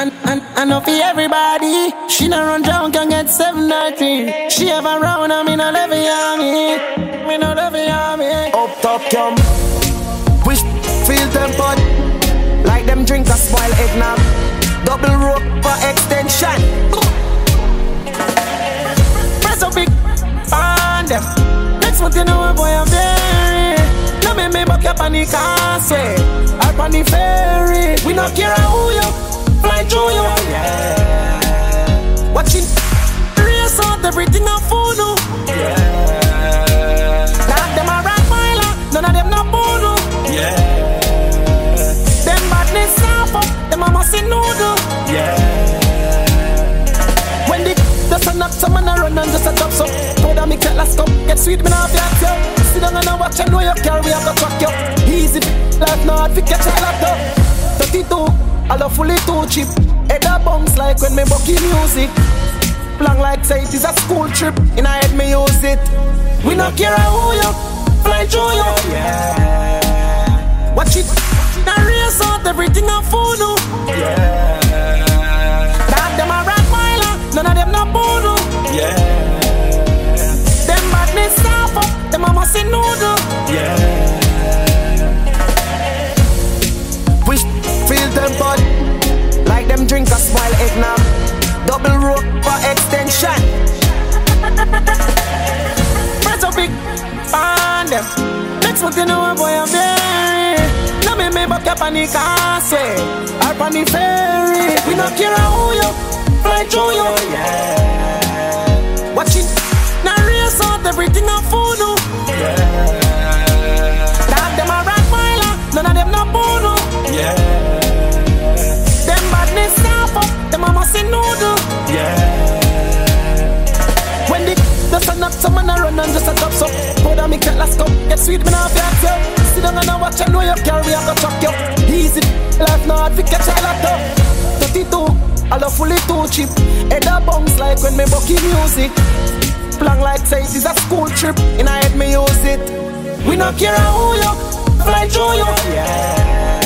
And not for everybody. She not run down, can get 793. She have a round and me not love me. Me not love me. Up top come. Wish feel them pot. Like them drink a spoil eggnog. Double rope for extension. Press so big on them. Next month you know a boy I'm very. No me back up on the causeway or on the ferry. We not care who you fly through you. Yeah. Watching race out everything on food. Yeah. Now them a rock miler, none of them no bono. Yeah. Them badness off up, them a must noodle. Yeah. When the sun up, some man a run and just a drop so. Powder mix it last cup, get sweet me now fat yo. Sit down and watch and know you carry a go track yo. Easy, life not hard fi catch a laptop. 32, I love fully too cheap. Head a bounce like when me bucky music. Long like say it is a school trip. In a head me use it. We not care who you fly through you. Yeah. Watch it, now race out everything on food. Yeah. That them a rock miler, none of them no bono. Yeah. Them badness off up, them a must noodle. Yeah. Wish feel them pot. Like them drink a spoil eggnog. Double rope for extension. Press so big on them. Next month you know a boy I'm very. Now me back up on the causeway or on the ferry. We not care who you fly through you. Yeah. Watching now race out everything on food. Yeah. That them a rock miler, none of them no bono. Yeah. Them badness off up, them a must noodle. Yeah. When the sun up, some man a run and just a drop so. Powder mix it last cup, get sweet me now fat yo. Sit down and watch and know you carry a go track yo. Easy, life not hard fi catch a laptop. 32, I love fully too cheap. Head a bounce like when me bucky music. Long like say it is a school trip. In a head me use it. We not care who you fly through you. Yeah.